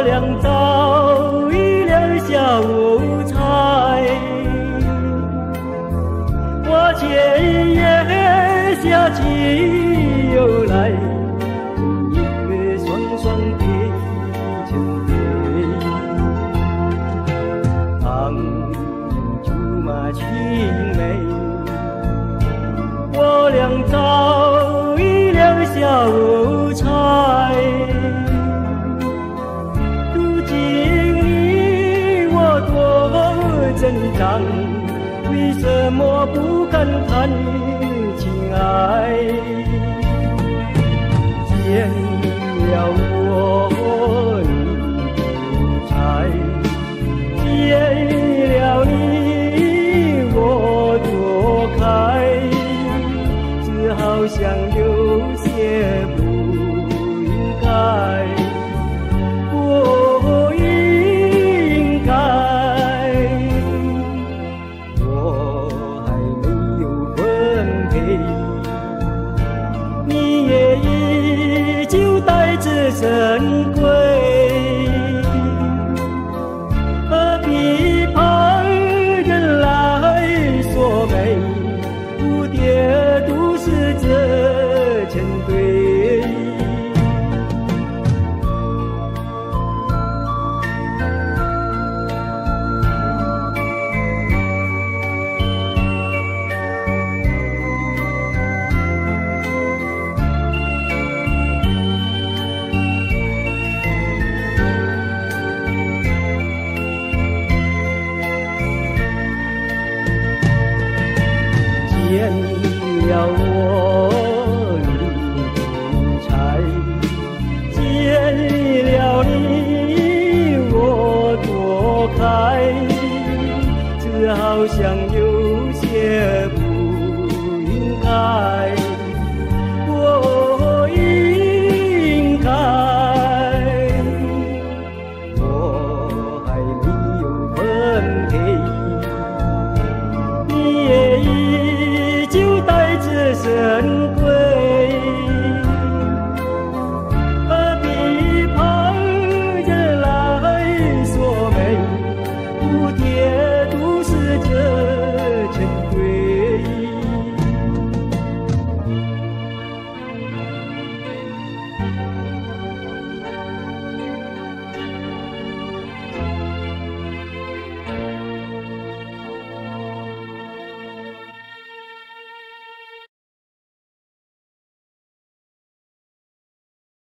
俩早已留下五彩，我却也想起又来，一个双双对成对，当竹马青梅，我俩早已留下五彩。如今你我多挣扎，为什么不敢谈情爱？见了我你才，见了你我躲开，只好像有些不应该，不应该。我还没有分配，你也依旧待字珍贵，何必旁人来说美？蝴蝶都是这成对。见了我你才，见了你我躲开，只好像有